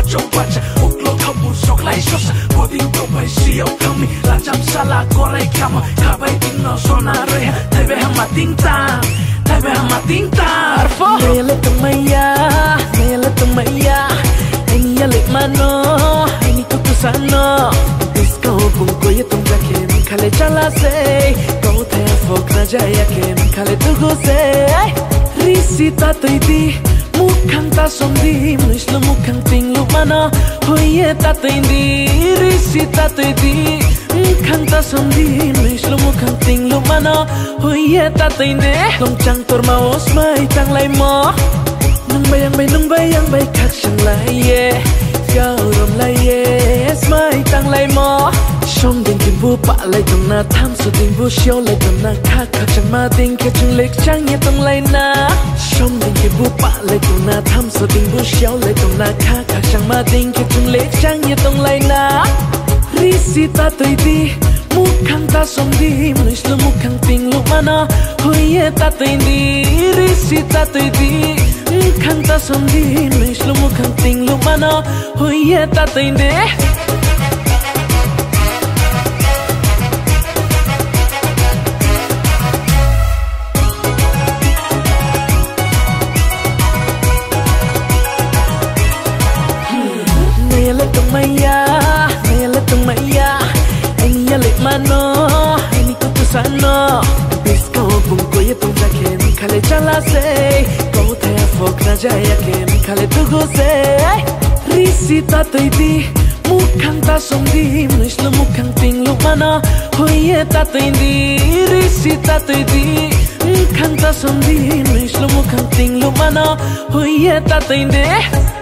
trong quá cha ốc lô không buồn sọc lại sốt bố tin tôi phải siêu không mi là chăm sa là có lại cam cả bay tin nó so na rồi thay về hàng mà tin ta thay về hàng mà tin ta mẹ là tụi mày ya anh ya lệ mà nó anh đi cất sa nó disco bùng cô ya tung ra kem khale chala se câu thay phok na jaya kem khale tu go se Risi Tatuidi mukhang ta somdi muislo mukhang tinglu mana hoye Tatuidi Risi Tatuidi mukhang ta somdi muislo mukhang tinglu mana hoye Tatuidi long chang tor maos mai tang lai mo nung bayang bay khak sang lai ye gao rom lai ye mai tang lai mo Trong đình kim vu bạ lại trong na tham sự tình vu siêu lại trong na khát khát chẳng ma tình kia chung lệch trang nhẹ tông lại na Trong đình kim vu bạ lại trong na tham sự tình vu siêu lại trong na khát khát chẳng ma tình kia chung lệch trang nhẹ tông lại na Risi Tatuidi mukhang ta somdi muislo mukhang ting lu mana hoye Tatuidi Risi Tatuidi mukhang ta somdi muislo mukhang ting lu mana hoye Tatuidi Maya, anh ya lệ mà nó, anh đi cất sa nó, disco bùng cô ya tung ra kem khale chala se, câu thay phok na jaya kem khale tu go se, Risi Tatuidi mukhang ta somdi muislo mukhang ting lu mana hoye Tatuidi Risi Tatuidi mukhang ta somdi muislo mukhang ting lu mana hoye Tatuidi